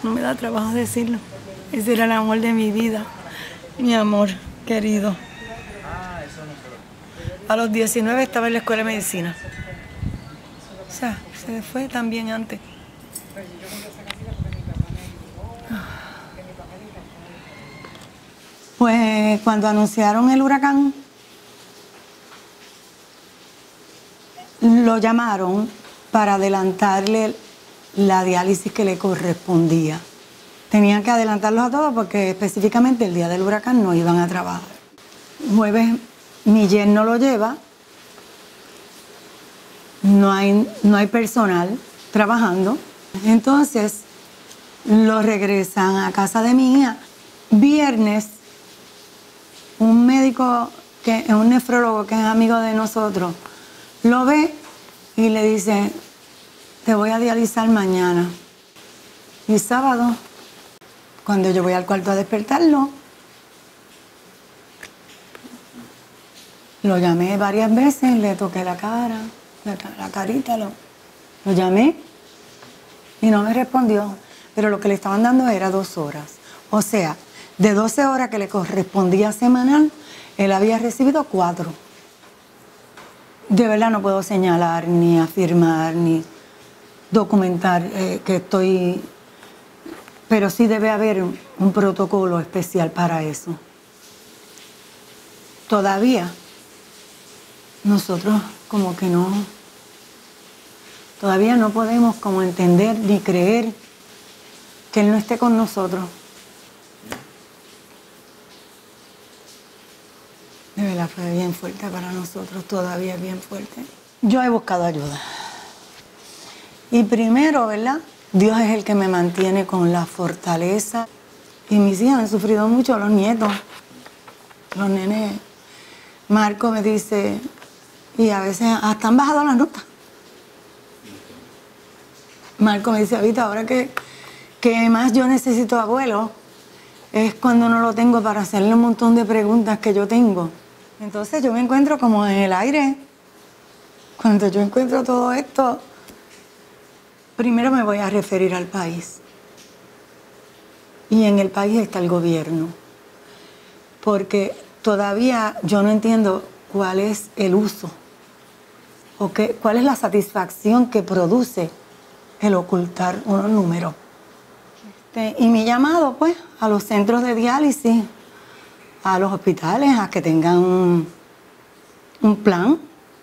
No me da trabajo decirlo. Ese era el amor de mi vida, mi amor querido. A los 19 estaba en la escuela de medicina. O sea, se fue también antes. Pues cuando anunciaron el huracán, lo llamaron para adelantarle la diálisis que le correspondía. Tenían que adelantarlos a todos porque específicamente el día del huracán no iban a trabajar. Jueves mi yerno lo lleva, no hay personal trabajando, entonces lo regresan a casa de mi hija. Viernes, un médico, un nefrólogo que es amigo de nosotros, lo ve y le dice, te voy a dializar mañana. Y sábado, cuando yo voy al cuarto a despertarlo, lo llamé varias veces, le toqué la cara, la carita, lo llamé y no me respondió. Pero lo que le estaban dando era 2 horas. O sea, de 12 horas que le correspondía semanal, él había recibido 4. De verdad no puedo señalar, ni afirmar, ni documentar que estoy... Pero sí debe haber un protocolo especial para eso. Todavía nosotros como que no... Todavía no podemos como entender ni creer que Él no esté con nosotros. De verdad fue bien fuerte para nosotros, todavía es bien fuerte. Yo he buscado ayuda. Y primero, ¿verdad? Dios es el que me mantiene con la fortaleza. Y mis hijas han sufrido mucho, los nietos, los nenes. Marco me dice, y a veces hasta han bajado las notas. Marco me dice, ahorita, ahora que más yo necesito abuelo, es cuando no lo tengo para hacerle un montón de preguntas que yo tengo. Entonces yo me encuentro como en el aire. Cuando yo encuentro todo esto, primero me voy a referir al país. Y en el país está el gobierno. Porque todavía yo no entiendo cuál es el uso o cuál es la satisfacción que produce el ocultar unos números. Y mi llamado, pues, a los centros de diálisis, a los hospitales, a que tengan un plan.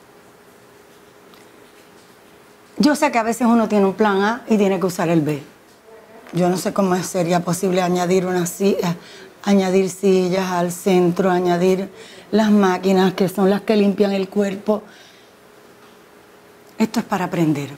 Yo sé que a veces uno tiene un plan A y tiene que usar el B. Yo no sé cómo sería posible añadir añadir sillas al centro, añadir las máquinas que son las que limpian el cuerpo. Esto es para aprender.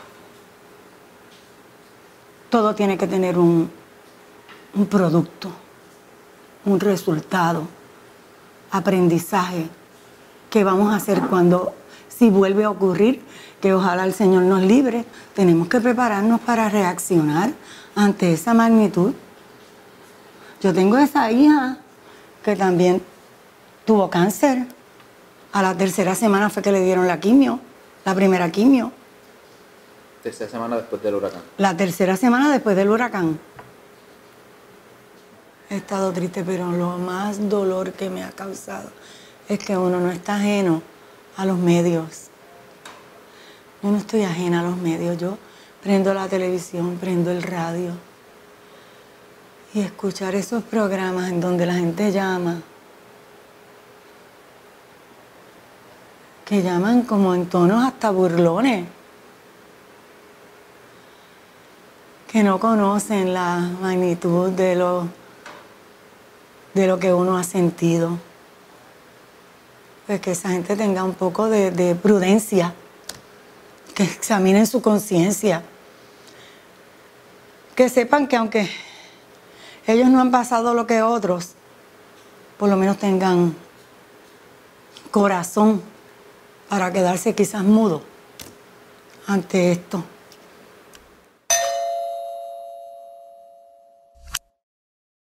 Todo tiene que tener un producto, un resultado, aprendizaje. ¿Qué vamos a hacer si vuelve a ocurrir? Que ojalá el Señor nos libre. Tenemos que prepararnos para reaccionar ante esa magnitud. Yo tengo esa hija que también tuvo cáncer. A la 3ª semana fue que le dieron la quimio, la primera quimio. 3ª semana después del huracán. La 3ª semana después del huracán. He estado triste, pero lo más dolor que me ha causado es que uno no está ajeno a los medios. Yo no estoy ajena a los medios. Yo prendo la televisión, prendo el radio. Y escuchar esos programas en donde la gente llama. Que llaman como en tonos hasta burlones. Que no conocen la magnitud de lo que uno ha sentido. Pues que esa gente tenga un poco de prudencia, que examinen su conciencia, que sepan que aunque ellos no han pasado lo que otros, por lo menos tengan corazón para quedarse quizás mudos ante esto.